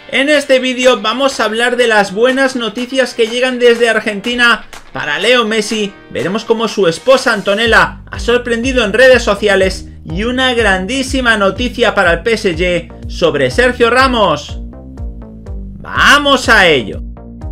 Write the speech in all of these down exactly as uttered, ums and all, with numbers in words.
En este vídeo vamos a hablar de las buenas noticias que llegan desde Argentina para Leo Messi. Veremos cómo su esposa Antonella ha sorprendido en redes sociales y una grandísima noticia para el P S G sobre Sergio Ramos. ¡Vamos a ello!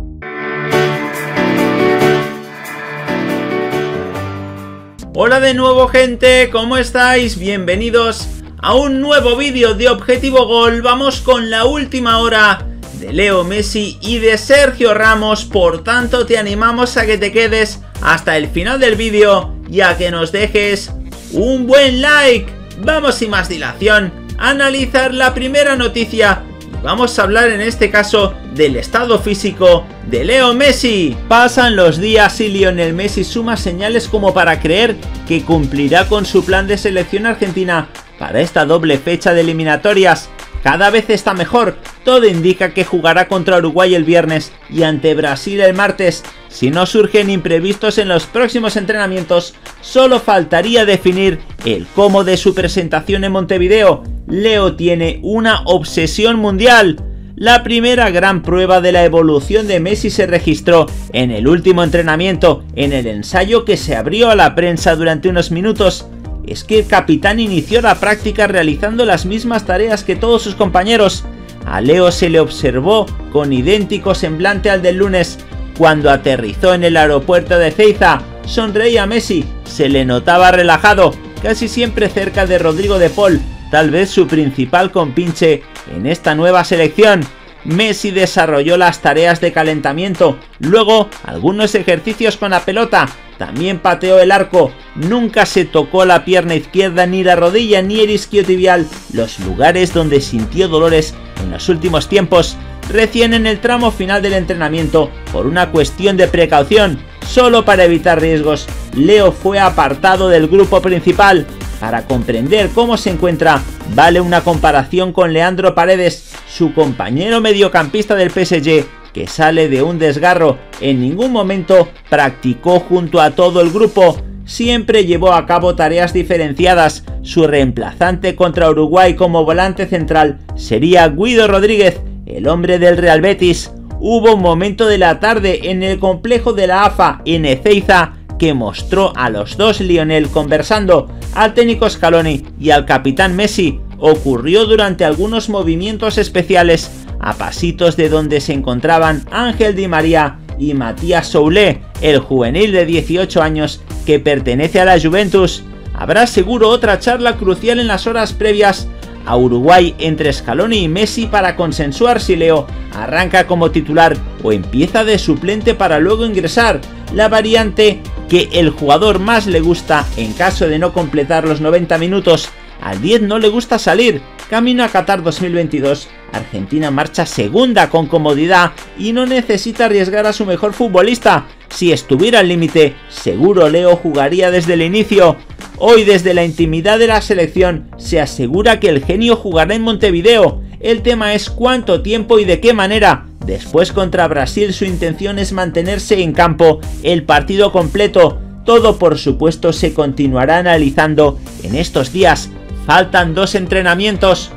Hola de nuevo, gente, ¿cómo estáis? Bienvenidos a un nuevo vídeo de Objetivo Gol. Vamos con la última hora de Leo Messi y de Sergio Ramos, por tanto te animamos a que te quedes hasta el final del vídeo y a que nos dejes un buen like. Vamos sin más dilación a analizar la primera noticia y vamos a hablar en este caso del estado físico de Leo Messi. Pasan los días y Lionel Messi suma señales como para creer que cumplirá con su plan de selección argentina para esta doble fecha de eliminatorias. Cada vez está mejor, todo indica que jugará contra Uruguay el viernes y ante Brasil el martes. Si no surgen imprevistos en los próximos entrenamientos, solo faltaría definir el cómo de su presentación en Montevideo. Leo tiene una obsesión mundial. La primera gran prueba de la evolución de Messi se registró en el último entrenamiento, en el ensayo que se abrió a la prensa durante unos minutos. Es que el capitán inició la práctica realizando las mismas tareas que todos sus compañeros. A Leo se le observó con idéntico semblante al del lunes, cuando aterrizó en el aeropuerto de Ezeiza. Sonreía a Messi, se le notaba relajado, casi siempre cerca de Rodrigo de Paul, tal vez su principal compinche en esta nueva selección. Messi desarrolló las tareas de calentamiento, luego algunos ejercicios con la pelota, también pateó el arco, nunca se tocó la pierna izquierda, ni la rodilla, ni el isquiotibial, los lugares donde sintió dolores en los últimos tiempos. Recién en el tramo final del entrenamiento, por una cuestión de precaución, solo para evitar riesgos, Leo fue apartado del grupo principal. Para comprender cómo se encuentra, vale una comparación con Leandro Paredes, su compañero mediocampista del P S G, que sale de un desgarro. En ningún momento practicó junto a todo el grupo, siempre llevó a cabo tareas diferenciadas. Su reemplazante contra Uruguay como volante central sería Guido Rodríguez, el hombre del Real Betis. Hubo un momento de la tarde en el complejo de la A F A en Ezeiza que mostró a los dos Lionel conversando, al técnico Scaloni y al capitán Messi. Ocurrió durante algunos movimientos especiales, a pasitos de donde se encontraban Ángel Di María y Matías Soulé, el juvenil de dieciocho años que pertenece a la Juventus. Habrá seguro otra charla crucial en las horas previas a Uruguay entre Scaloni y Messi para consensuar si Leo arranca como titular o empieza de suplente para luego ingresar, la variante que el jugador más le gusta en caso de no completar los noventa minutos. Al diez no le gusta salir. Camino a Qatar dos mil veintidós, Argentina marcha segunda con comodidad y no necesita arriesgar a su mejor futbolista. Si estuviera al límite, seguro Leo jugaría desde el inicio. Hoy, desde la intimidad de la selección, se asegura que el genio jugará en Montevideo. El tema es cuánto tiempo y de qué manera. Después contra Brasil su intención es mantenerse en campo el partido completo. Todo por supuesto se continuará analizando en estos días. Faltan dos entrenamientos.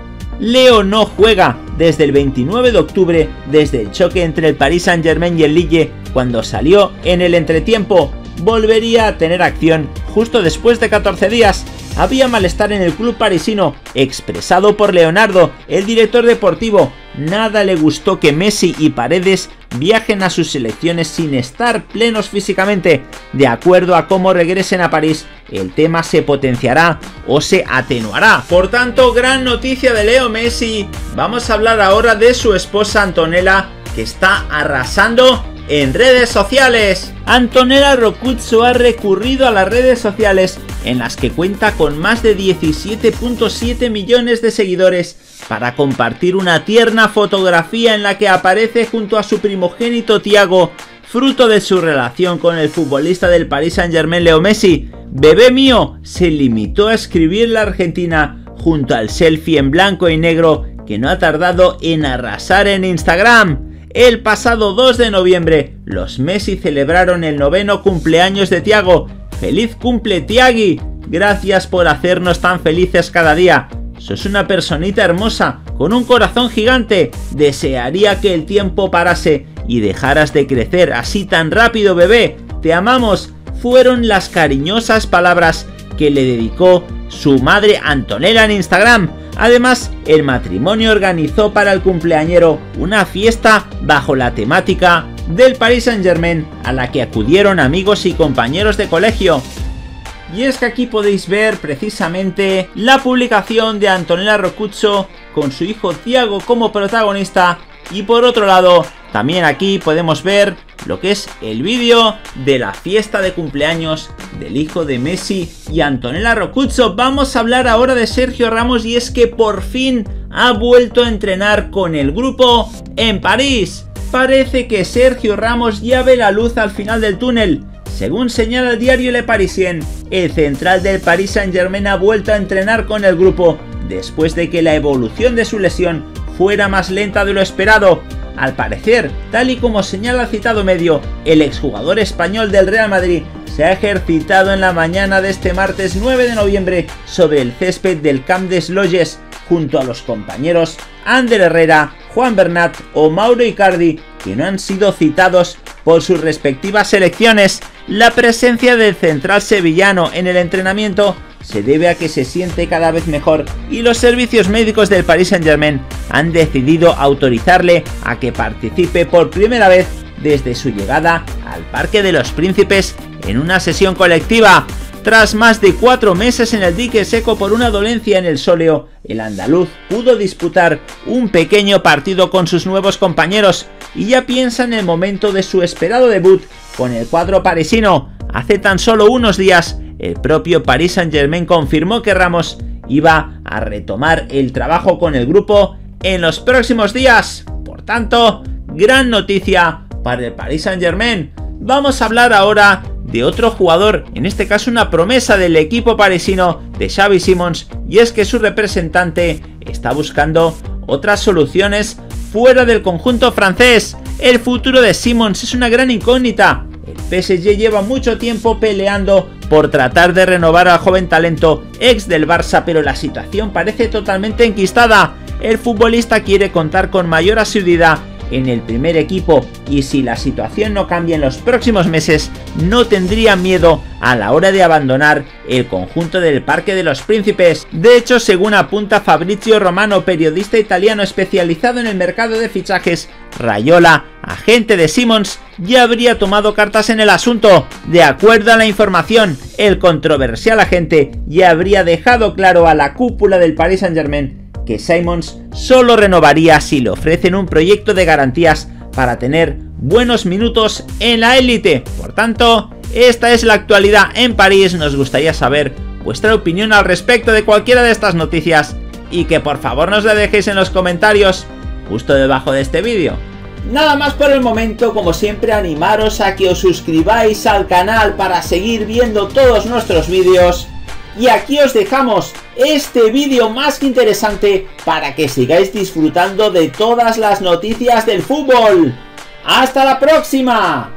Leo no juega desde el veintinueve de octubre, desde el choque entre el Paris Saint-Germain y el Lille, cuando salió en el entretiempo. Volvería a tener acción justo después de catorce días. Había malestar en el club parisino, expresado por Leonardo, el director deportivo. Nada le gustó que Messi y Paredes viajen a sus selecciones sin estar plenos físicamente. De acuerdo a cómo regresen a París, el tema se potenciará o se atenuará. Por tanto, gran noticia de Leo Messi. Vamos a hablar ahora de su esposa Antonella, que está arrasando en redes sociales. Antonella Roccuzzo ha recurrido a las redes sociales, en las que cuenta con más de diecisiete punto siete millones de seguidores, para compartir una tierna fotografía en la que aparece junto a su primogénito Thiago, fruto de su relación con el futbolista del Paris Saint-Germain Leo Messi. Bebé mío, se limitó a escribir la Argentina junto al selfie en blanco y negro que no ha tardado en arrasar en Instagram. El pasado dos de noviembre, los Messi celebraron el noveno cumpleaños de Thiago. ¡Feliz cumple, Thiagui! Gracias por hacernos tan felices cada día. sos una personita hermosa, con un corazón gigante. Desearía que el tiempo parase y dejaras de crecer así tan rápido, bebé. Te amamos. Fueron las cariñosas palabras que le dedicó su madre Antonella en Instagram. Además, el matrimonio organizó para el cumpleañero una fiesta bajo la temática del Paris Saint-Germain, a la que acudieron amigos y compañeros de colegio. Y es que aquí podéis ver precisamente la publicación de Antonella Roccuzzo con su hijo Thiago como protagonista, y por otro lado también aquí podemos ver lo que es el vídeo de la fiesta de cumpleaños del hijo de Messi y Antonella Roccuzzo. Vamos a hablar ahora de Sergio Ramos, y es que por fin ha vuelto a entrenar con el grupo en París. Parece que Sergio Ramos ya ve la luz al final del túnel. Según señala el diario Le Parisien, el central del Paris Saint-Germain ha vuelto a entrenar con el grupo después de que la evolución de su lesión fuera más lenta de lo esperado. Al parecer, tal y como señala el citado medio, el exjugador español del Real Madrid se ha ejercitado en la mañana de este martes nueve de noviembre sobre el césped del Camp des Loges junto a los compañeros Ander Herrera, Juan Bernat o Mauro Icardi, que no han sido citados por sus respectivas selecciones. La presencia del central sevillano en el entrenamiento se debe a que se siente cada vez mejor, y los servicios médicos del Paris Saint-Germain han decidido autorizarle a que participe por primera vez desde su llegada al Parque de los Príncipes en una sesión colectiva. Tras más de cuatro meses en el dique seco por una dolencia en el sóleo, el andaluz pudo disputar un pequeño partido con sus nuevos compañeros y ya piensa en el momento de su esperado debut con el cuadro parisino. Hace tan solo unos días, el propio Paris Saint-Germain confirmó que Ramos iba a retomar el trabajo con el grupo en los próximos días. Por tanto, gran noticia para el Paris Saint-Germain. Vamos a hablar ahora de otro jugador, en este caso una promesa del equipo parisino, de Xavi Simons, y es que su representante está buscando otras soluciones fuera del conjunto francés. El futuro de Simons es una gran incógnita. El P S G lleva mucho tiempo peleando por tratar de renovar al joven talento ex del Barça, pero la situación parece totalmente enquistada. El futbolista quiere contar con mayor asiduidad en el primer equipo, y si la situación no cambia en los próximos meses, no tendría miedo a la hora de abandonar el conjunto del Parque de los Príncipes. De hecho, según apunta Fabrizio Romano, periodista italiano especializado en el mercado de fichajes, Raiola, agente de Simons, ya habría tomado cartas en el asunto. De acuerdo a la información, el controversial agente ya habría dejado claro a la cúpula del Paris Saint-Germain que Simons solo renovaría si le ofrecen un proyecto de garantías para tener buenos minutos en la élite. Por tanto, esta es la actualidad en París. Nos gustaría saber vuestra opinión al respecto de cualquiera de estas noticias, y que por favor nos la dejéis en los comentarios justo debajo de este vídeo. Nada más por el momento. Como siempre, animaros a que os suscribáis al canal para seguir viendo todos nuestros vídeos. Y aquí os dejamos este vídeo más que interesante para que sigáis disfrutando de todas las noticias del fútbol. ¡Hasta la próxima!